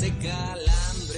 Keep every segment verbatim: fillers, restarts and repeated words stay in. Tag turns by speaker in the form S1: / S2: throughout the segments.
S1: seca el hambre.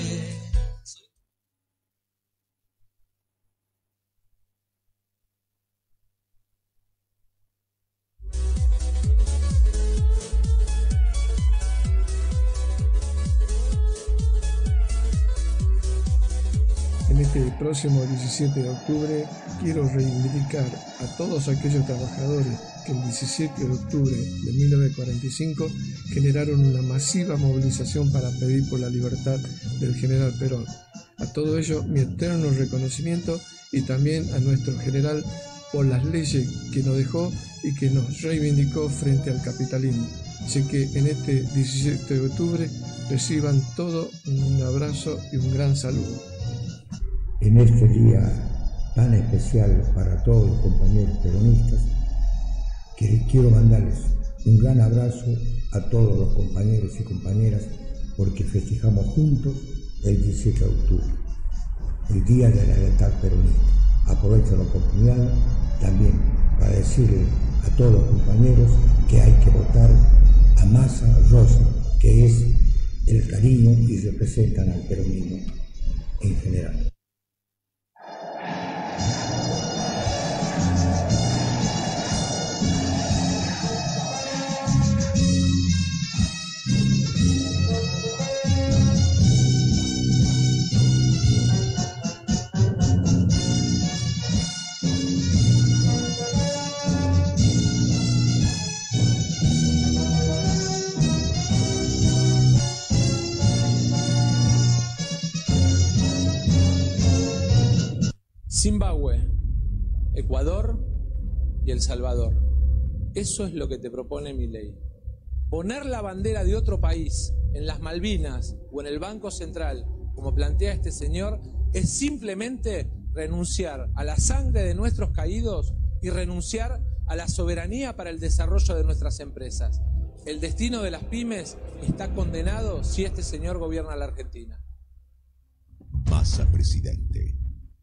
S2: En este próximo diecisiete de octubre quiero reivindicar a todos aquellos trabajadores que el diecisiete de octubre de mil novecientos cuarenta y cinco generaron una masiva movilización para pedir por la libertad del general Perón. A todo ello mi eterno reconocimiento y también a nuestro general por las leyes que nos dejó y que nos reivindicó frente al capitalismo. Así que en este diecisiete de octubre reciban todo un abrazo y un gran saludo.
S3: En este día tan especial para todos los compañeros peronistas, que quiero mandarles un gran abrazo a todos los compañeros y compañeras porque festejamos juntos el diecisiete de octubre, el Día de la Lealtad Peronista. Aprovecho la oportunidad también para decirle a todos los compañeros que hay que votar a Massa Rosa, que es el cariño y representan al peronismo en general.
S4: Zimbabue, Ecuador y El Salvador. Eso es lo que te propone mi ley. Poner la bandera de otro país en las Malvinas o en el Banco Central, como plantea este señor, es simplemente renunciar a la sangre de nuestros caídos y renunciar a la soberanía para el desarrollo de nuestras empresas. El destino de las pymes está condenado si este señor gobierna la Argentina.
S5: Massa, presidente.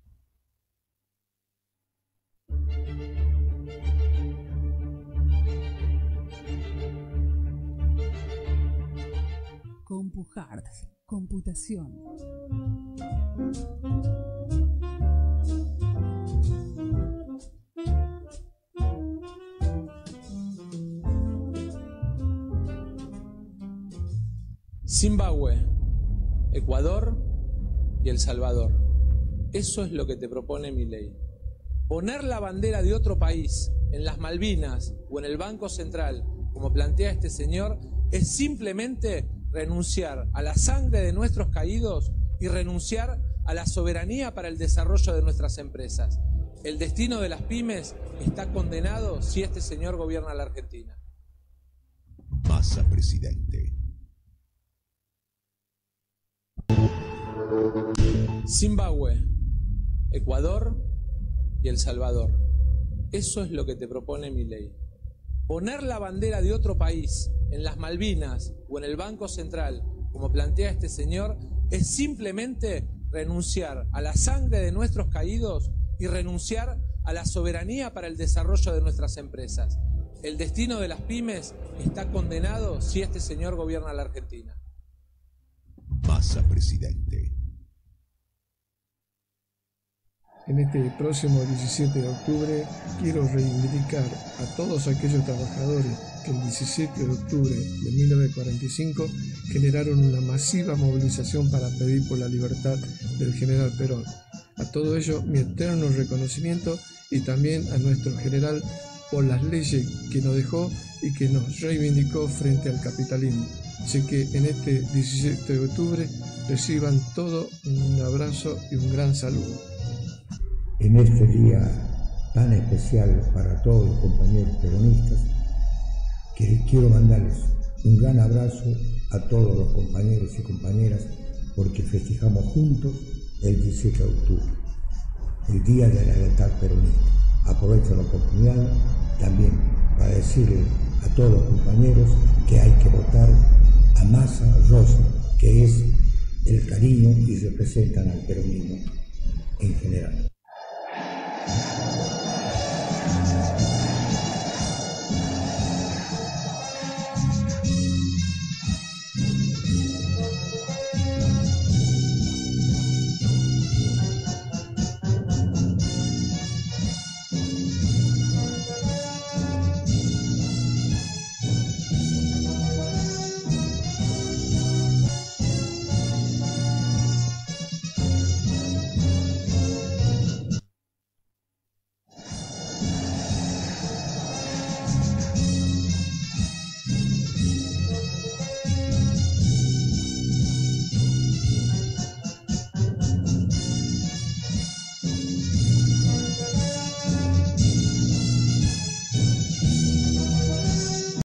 S6: CompuHard, computación.
S4: Zimbabue, Ecuador y El Salvador. Eso es lo que te propone mi ley. Poner la bandera de otro país en las Malvinas o en el Banco Central, como plantea este señor, es simplemente renunciar a la sangre de nuestros caídos y renunciar a la soberanía para el desarrollo de nuestras empresas. El destino de las pymes está condenado si este señor gobierna la Argentina.
S5: Massa, presidente.
S4: Zimbabue, Ecuador y El Salvador. Eso es lo que te propone mi ley. Poner la bandera de otro país en las Malvinas o en el Banco Central, como plantea este señor, es simplemente renunciar a la sangre de nuestros caídos y renunciar a la soberanía para el desarrollo de nuestras empresas. El destino de las pymes está condenado si este señor gobierna la Argentina.
S5: Massa, presidente.
S2: En este próximo diecisiete de octubre quiero reivindicar a todos aquellos trabajadores que el diecisiete de octubre de mil novecientos cuarenta y cinco generaron una masiva movilización para pedir por la libertad del general Perón. A todo ello mi eterno reconocimiento y también a nuestro general por las leyes que nos dejó y que nos reivindicó frente al capitalismo. Así que en este diecisiete de octubre reciban todo un abrazo y un gran saludo.
S3: En este día tan especial para todos los compañeros peronistas, que quiero mandarles un gran abrazo a todos los compañeros y compañeras porque festejamos juntos el diecisiete de octubre, el Día de la Lealtad Peronista. Aprovecho la oportunidad también para decirle a todos los compañeros que hay que votar a Massa Rosa, que es el cariño y representan al peronismo en general.